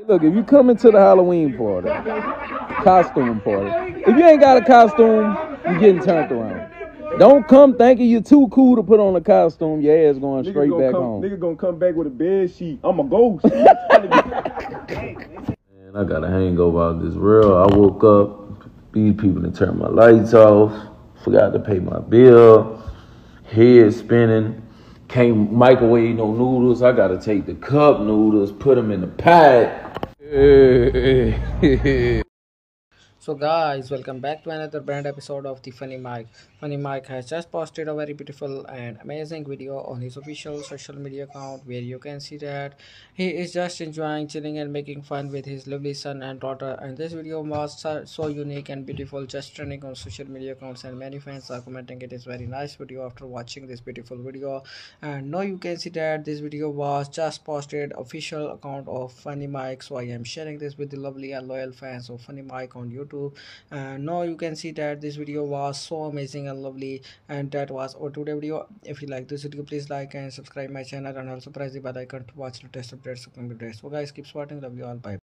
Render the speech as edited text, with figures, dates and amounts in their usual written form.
Look, if you come into the Halloween party, costume party, if you ain't got a costume, you getting turned around. Don't come thinking you're too cool to put on a costume. Your ass going straight back home. Nigga gonna come back with a bed sheet. I'm a ghost. Man, I got a hangover out this real. I woke up, these people to turn my lights off, forgot to pay my bill, head spinning, can't microwave no noodles. I gotta take the cup noodles, put them in the pot. So guys, welcome back to another brand episode of the Funny Mike. Funny Mike has just posted a very beautiful and amazing video on his official social media account where you can see that he is just enjoying chilling and making fun with his lovely son and daughter, and this video was so unique and beautiful, just trending on social media accounts, and many fans are commenting it is very nice video after watching this beautiful video. And now you can see that this video was just posted official account of Funny Mike, so I am sharing this with the lovely and loyal fans of Funny Mike on YouTube. And now you can see that this video was so amazing and lovely, and that was our today video. If you like this video, please like and subscribe my channel, and also press the bell icon to watch latest updates. So guys, keep supporting, love you all, bye.